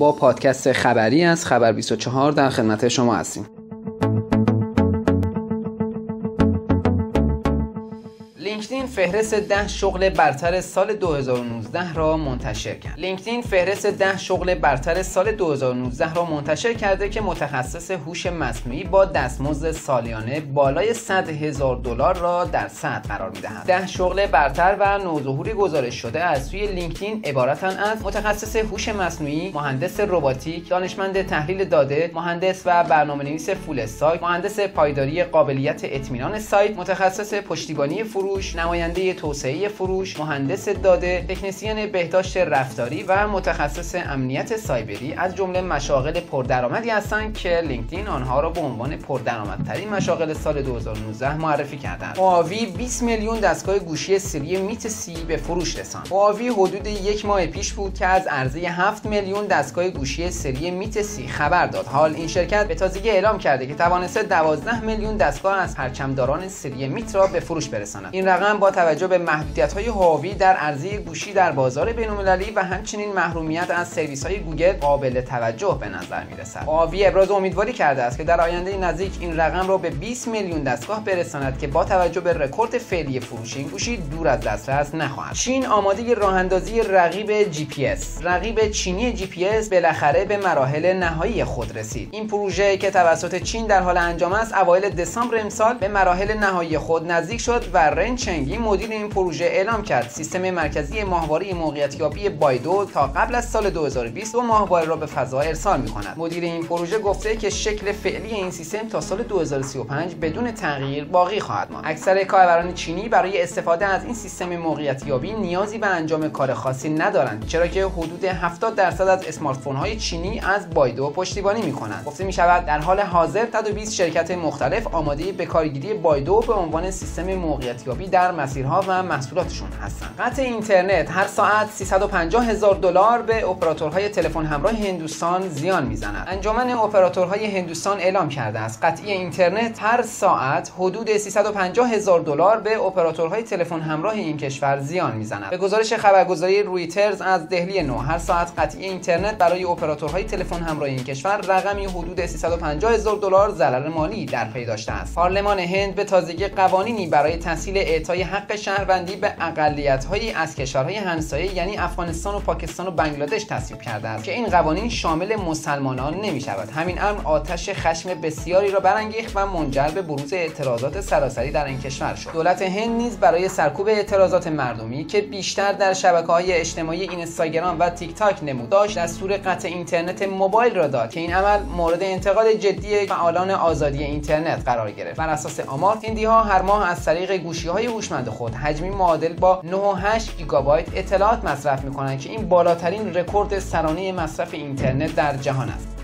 با پادکست خبری از خبر 24 در خدمت شما هستیم. لینکدین فهرست 10 شغل برتر سال 2019 را منتشر کرد. لینکدین فهرست 10 شغل برتر سال 2019 را منتشر کرده که متخصص هوش مصنوعی با دستمزد سالیانه بالای $100,000 را در صدر قرار می‌دهد. 10 شغل برتر و نوظهوری گزارش شده از سوی لینکدین عبارتند از متخصص هوش مصنوعی، مهندس رباتیک، دانشمند تحلیل داده، مهندس و برنامه‌نویس فول استاک، مهندس پایداری قابلیت اطمینان سایت، متخصص پشتیبانی فروش، نماینده توسعه فروش، مهندس داده، تکنسین بهداشت رفتاری و متخصص امنیت سایبری از جمله مشاغل پردرآمدی هستند که لینکدین آنها را به عنوان پردرآمدترین مشاغل سال 2019 معرفی کردند. هواوی 20 میلیون دستگاه گوشی سری میت 30 به فروش رساند. هواوی حدود یک ماه پیش بود که از عرضه 7 میلیون دستگاه گوشی سری میت 30 خبر داد. حال این شرکت به تازگی اعلام کرده که توانسته 12 میلیون دستگاه از پرچمداران سری میت را به فروش برساند. این رقم با توجه به محدودیت‌های هواوی در عرضه گوشی در بازار بین‌المللی و همچنین محرومیت از سرویس‌های گوگل قابل توجه به نظر می‌رسد. هواوی ابراز امیدواری کرده است که در آینده نزدیک این رقم را به 20 میلیون دستگاه برساند که با توجه به رکورد فعلی فروش این گوشی دور از دسترس نخواهد. چین آماده راه‌اندازی رقیب GPS. رقیب چینی GPS بالاخره به مراحل نهایی خود رسید. این پروژه که توسط چین در حال انجام است، اوایل دسامبر امسال به مراحل نهایی خود نزدیک شد و رن چنگی مدیر این پروژه اعلام کرد سیستم مرکزی ماهواره موقعیت‌یابی بایدو تا قبل از سال 2020 دو ماهواره را به فضا ارسال می‌کند. مدیر این پروژه گفته که شکل فعلی این سیستم تا سال 2035 بدون تغییر باقی خواهد ماند. اکثر کاربران چینی برای استفاده از این سیستم موقعیت‌یابی نیازی به انجام کار خاصی ندارند، چرا که حدود 70% از اسمارت فون‌های چینی از بایدو پشتیبانی می‌کنند. گفته می‌شود در حال حاضر 120 شرکت مختلف آماده به کارگیری بایدو به عنوان سیستم موقعیت‌یابی در مسیرها و محصولاتشون هستند. قطع اینترنت هر ساعت $350,000 به اپراتورهای تلفن همراه هندوستان زیان میزند. انجمن اپراتورهای هندوستان اعلام کرده است قطعی اینترنت هر ساعت حدود $350,000 به اپراتورهای تلفن همراه این کشور زیان میزند. به گزارش خبرگزاری رویترز از دهلی نو، هر ساعت قطعی اینترنت برای اپراتورهای تلفن همراه این کشور رقمی حدود $350,000 ضرر مالی در پی داشته است. پارلمان هند به تازگی قوانینی برای تسهیل اعطای حق شهروندی به اقلیت‌هایی از کشورهای همسایه یعنی افغانستان و پاکستان و بنگلادش تصویب کرده است که این قوانین شامل مسلمانان نمی‌شود. همین امر آتش خشم بسیاری را برانگیخت و منجر به بروز اعتراضات سراسری در این کشور شد. دولت هند نیز برای سرکوب اعتراضات مردمی که بیشتر در شبکه‌های اجتماعی اینستاگرام و تیک تاک نمود داشت، دستور قطع اینترنت موبایل را داد که این عمل مورد انتقاد جدی فعالان آزادی اینترنت قرار گرفت. بر اساس آمار، هندی‌ها هر ماه از طریق گوشی‌های هوشمند خود حجمی معادل با 9.8 گیگابایت اطلاعات مصرف می‌کنند که این بالاترین رکورد سرانه مصرف اینترنت در جهان است.